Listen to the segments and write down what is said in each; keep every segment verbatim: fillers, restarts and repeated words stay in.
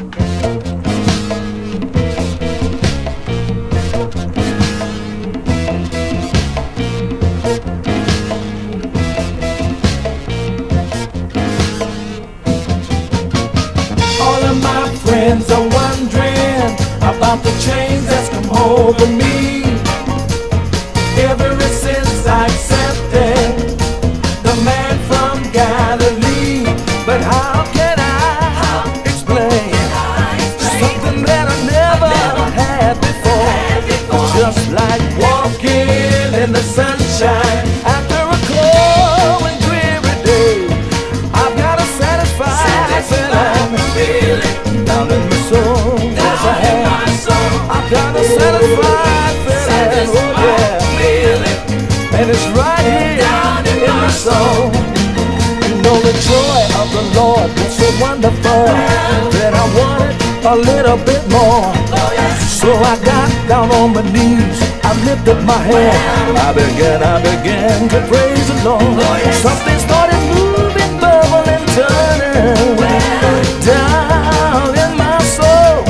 All of my friends are wondering about the change that's come over me. Ever since I accepted the man from Galilee. But how can I explain something that I never had before? Just like walking in the sunshine after a cold and dreary day. I've got a satisfied feeling down in my soul. Yes, I have. I've got a satisfied feeling, oh yeah, and it's right here in my soul. You know the joy of the Lord was so wonderful that I wanted a little bit more. So I got down on my knees, I lifted my hand, I began, I began to praise the Lord. Something started moving, bubbling, turning down in my soul.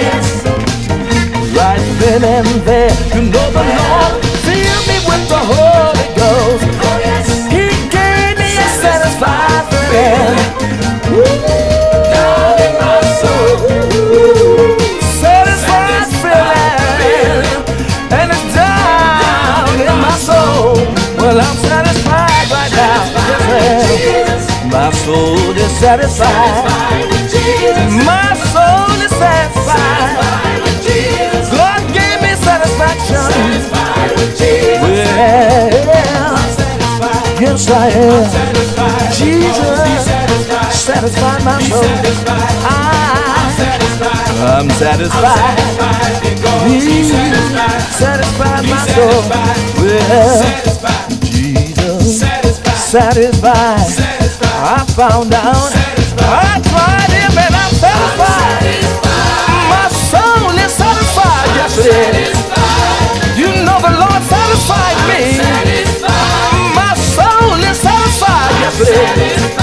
Right then and there, you know the Lord filled me with the Holy Ghost. He gave me a satisfied feeling. Down in my soul. Satisfied feeling. And it's down in my soul. Well, I'm satisfied right now. Yes, my soul is satisfied. My soul is satisfied. God gave me satisfaction. Well, yes I am. Jesus satisfied my soul. I, I'm satisfied. He satisfied my soul. Well, Jesus satisfied. I found out. I tried him and I'm satisfied. My soul is satisfied. Yes it is. You know the Lord satisfied me. My soul is satisfied. Yes it is.